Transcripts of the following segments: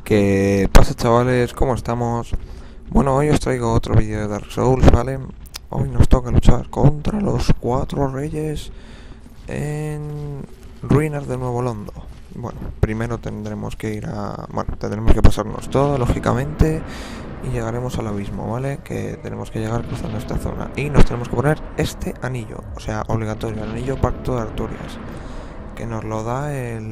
¿Qué pasa, chavales? ¿Cómo estamos? Bueno, hoy os traigo otro vídeo de Dark Souls, ¿vale? Hoy nos toca luchar contra los 4 reyes en Ruinas de Nuevo Londo. Bueno, primero tendremos que ir a... Bueno, tendremos que pasarnos todo, lógicamente, y llegaremos al abismo, ¿vale? Que tenemos que llegar cruzando esta zona. Y nos tenemos que poner este anillo, o sea, obligatorio, el anillo Pacto de Arturias, que nos lo da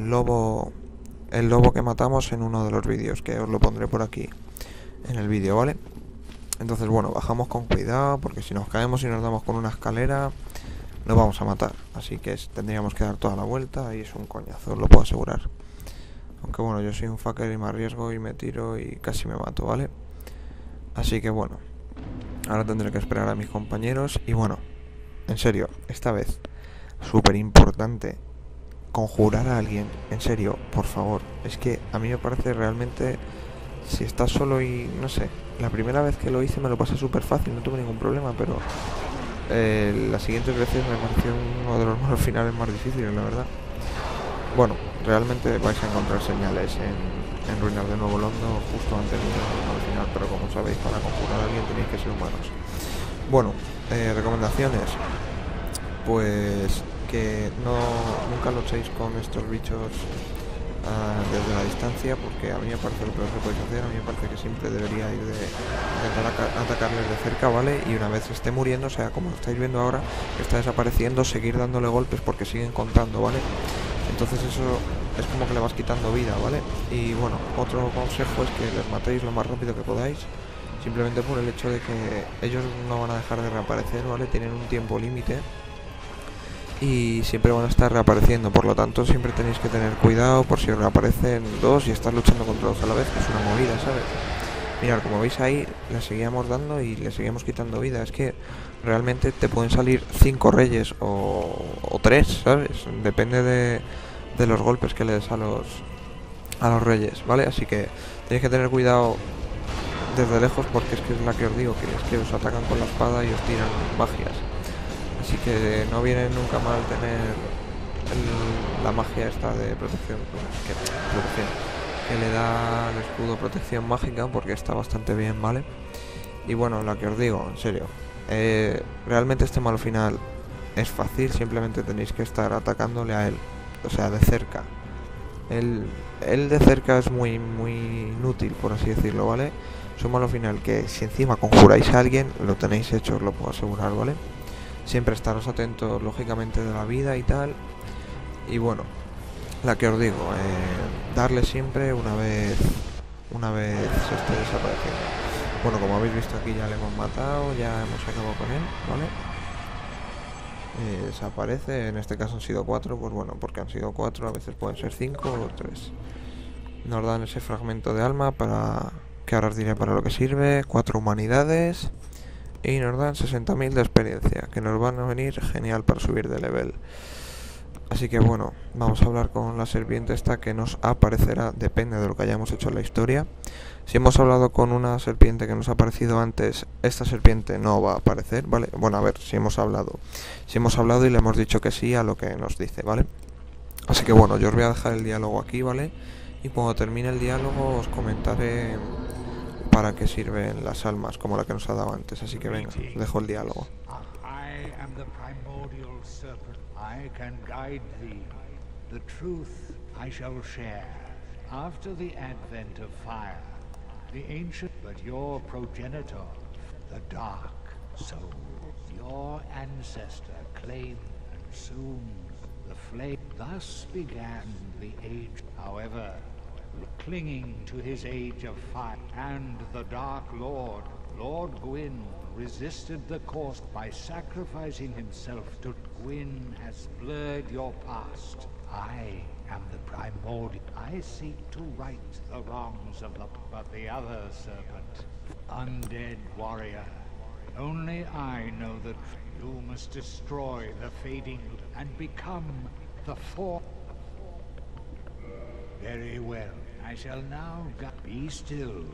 el lobo que matamos en uno de los vídeos, que os lo pondré por aquí en el vídeo, ¿vale? Entonces, bueno, bajamos con cuidado, porque si nos caemos y nos damos con una escalera, nos vamos a matar. Así que tendríamos que dar toda la vuelta y es un coñazo, os lo puedo asegurar. Aunque bueno, yo soy un fucker y me arriesgo y me tiro y casi me mato, ¿vale? Así que bueno, ahora tendré que esperar a mis compañeros. Y bueno, en serio, esta vez, súper importante, conjurar a alguien, en serio, por favor. Es que a mí me parece realmente, si estás solo y no sé, la primera vez que lo hice me lo pasé súper fácil, no tuve ningún problema, pero las siguientes veces me pareció uno de los malos finales más difíciles, la verdad. Bueno, realmente vais a encontrar señales en Ruinas de Nuevo Londo justo antes del final, pero como sabéis, para conjurar a alguien tenéis que ser humanos. Bueno, recomendaciones. Pues que nunca luchéis con estos bichos desde la distancia, porque a mí me parece lo peor que podéis hacer. A mí me parece que siempre debería ir de intentar atacarles de cerca, ¿vale? Y una vez esté muriendo, o sea, como estáis viendo ahora, que está desapareciendo, seguir dándole golpes porque siguen contando, ¿vale? Entonces eso es como que le vas quitando vida, ¿vale? Y bueno, otro consejo es que les matéis lo más rápido que podáis, simplemente por el hecho de que ellos no van a dejar de reaparecer, ¿vale? Tienen un tiempo límite y siempre van a estar reapareciendo, por lo tanto siempre tenéis que tener cuidado por si reaparecen dos y estás luchando contra dos a la vez, que es una movida, ¿sabes? Mirad, como veis ahí, le seguíamos dando y le seguíamos quitando vida. Es que realmente te pueden salir 5 reyes o 3, ¿sabes? Depende de los golpes que le des a los reyes, ¿vale? Así que tenéis que tener cuidado desde lejos, porque es que es la que os digo, que es que os atacan con la espada y os tiran magias. Así que no viene nunca mal tener la magia esta de protección, que le da al escudo protección mágica, porque está bastante bien, ¿vale? Y bueno, la que os digo, en serio, realmente este malo final es fácil, simplemente tenéis que estar atacándole a él, o sea, de cerca. Él de cerca es muy inútil, por así decirlo, ¿vale? Es un malo final que si encima conjuráis a alguien, lo tenéis hecho, os lo puedo asegurar, ¿vale? Siempre estaros atentos, lógicamente, de la vida y tal. Y bueno, la que os digo, darle siempre una vez se esté desapareciendo. Bueno, como habéis visto aquí, ya le hemos matado, ya hemos acabado con él, ¿vale? Desaparece, en este caso han sido 4, pues bueno, porque han sido 4, a veces pueden ser 5 o 3. Nos dan ese fragmento de alma para que ahora os diré para lo que sirve, 4 humanidades. Y nos dan 60.000 de experiencia, que nos van a venir genial para subir de level. Así que bueno, vamos a hablar con la serpiente esta, que nos aparecerá, depende de lo que hayamos hecho en la historia. Si hemos hablado con una serpiente que nos ha aparecido antes, esta serpiente no va a aparecer, ¿vale? Bueno, a ver, si hemos hablado y le hemos dicho que sí a lo que nos dice, ¿vale? Así que bueno, yo os voy a dejar el diálogo aquí, ¿vale? Y cuando termine el diálogo os comentaré para qué sirven las almas, como la que nos ha dado antes. Así que venga, os dejo el diálogo. I am the primordial serpent. I can guide thee. The truth I shall share. After the advent of fire, the ancient, but your progenitor, the dark soul, your ancestor claimed, and soon the flame. Thus began the age. However, clinging to his age of fire, and the Dark Lord, Lord Gwyn, resisted the course by sacrificing himself to Gwyn has blurred your past. I am the primordial. I seek to right the wrongs of but the other serpent, undead warrior. Only I know that you must destroy the fading and become the fourth. Very well. I shall now be still.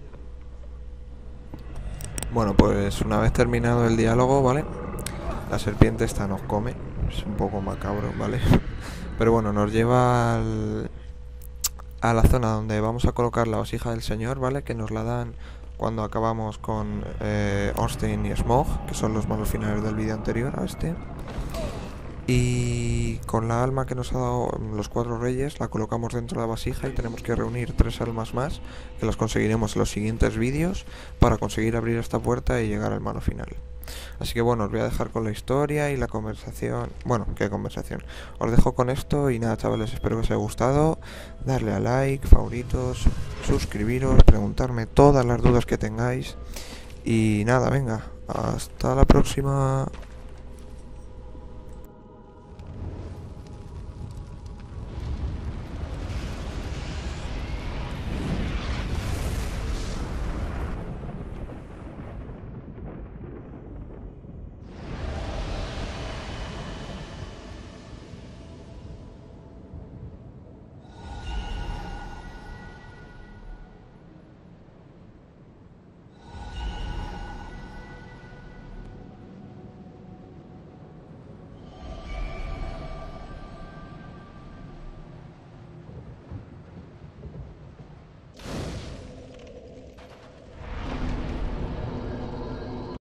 Bueno, pues una vez terminado el diálogo, ¿vale? La serpiente esta nos come. Es un poco macabro, ¿vale? Pero bueno, nos lleva a la zona donde vamos a colocar la vasija del señor, ¿vale? Que nos la dan cuando acabamos con Ornstein y Smough, que son los malos finales del vídeo anterior a este. Y con la alma que nos ha dado los 4 reyes la colocamos dentro de la vasija y tenemos que reunir 3 almas más, que las conseguiremos en los siguientes vídeos para conseguir abrir esta puerta y llegar al malo final. Así que bueno, os voy a dejar con la historia y la conversación. Bueno, ¿qué conversación? Os dejo con esto y nada, chavales, espero que os haya gustado. Darle a like, favoritos, suscribiros, preguntarme todas las dudas que tengáis. Y nada, venga, hasta la próxima.